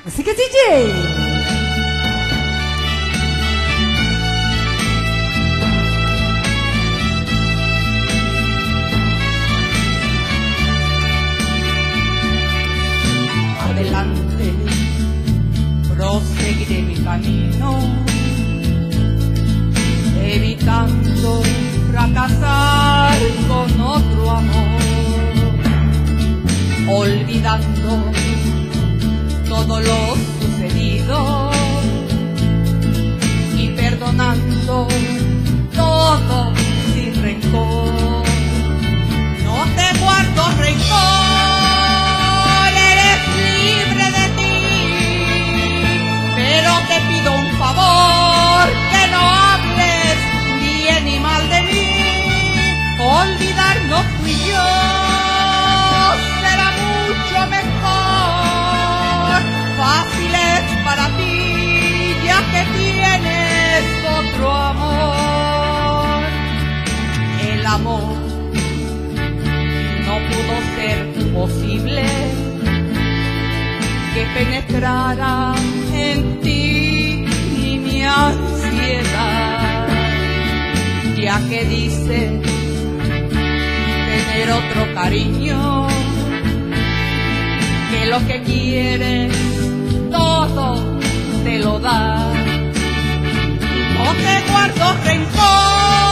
Así que DJ. Adelante, proseguiré mi camino, evitando fracasar con otro amor, olvidando todo lo sucedido y perdonando todo sin rencor. No te guardo rencor. Pero te pido un favor, que no hables bien ni mal de mí. Olvidarnos tú y yo será mucho mejor. Fácil es para ti, ya que tienes otro amor. El amor no pudo ser posible que penetrara en ti y mi ansiedad, ya que dice tener otro cariño, que lo que quieres todo te lo da. No te guardo rencor.